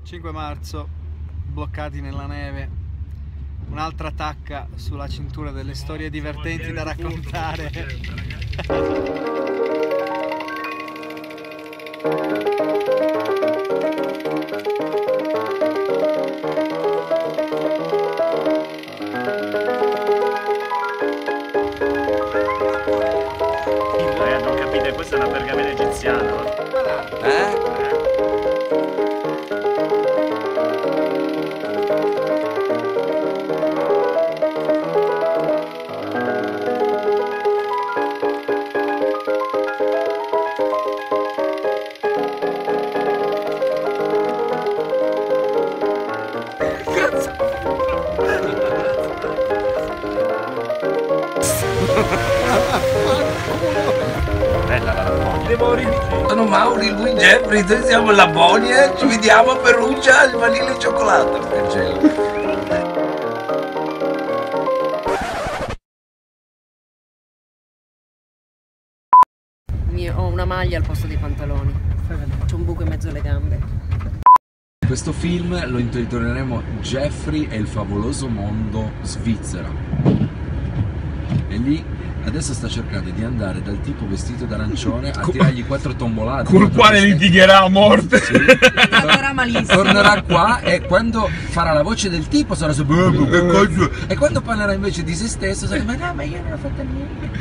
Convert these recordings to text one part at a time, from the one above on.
5 marzo, bloccati nella neve, un'altra tacca sulla cintura delle storie divertenti da raccontare. Non capite, questa è una pergamena egiziana. Bella la Lapponia. Sono Mauri, lui Jeffrey, noi siamo Lapponia, ci vediamo a Perugia al vanilla e cioccolato. Ho una maglia al posto dei pantaloni. C'ho un buco in mezzo alle gambe. Questo film lo intitoleremo Jeffrey e il favoloso mondo Svizzera. E lì adesso sta cercando di andare dal tipo vestito d'arancione a tirargli 4 tombolate. Col quale litigherà a morte. Sì. Andrà malissimo. Tornerà qua e quando farà la voce del tipo sarà su e quando parlerà invece di se stesso sarà ma no, ma io non ho fatto niente.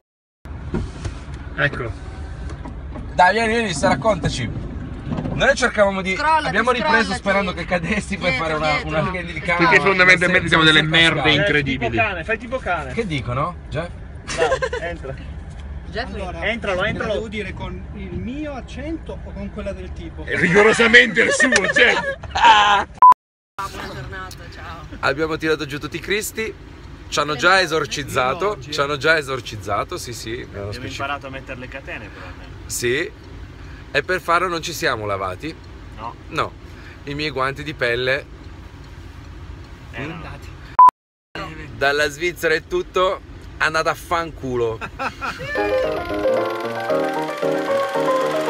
Ecco. Dai, vieni, raccontaci. Noi cercavamo di... abbiamo ripreso sperando che cadessi per fare una di cane. Perché fondamentalmente siamo delle merde incredibili. Fai tipo cane. Che dicono? Jeff? Dai, entra. Jeffrey? Entralo. Devo dire con il mio accento o con quella del tipo? È rigorosamente il suo, cioè. Buona giornata, ciao. Abbiamo tirato giù tutti i cristi. Ci hanno già esorcizzato. Sì, sì. Abbiamo imparato a mettere le catene però. Sì. E per farlo non ci siamo lavati. No. No. I miei guanti di pelle. Andati. Dalla Svizzera è tutto. Andate a fanculo.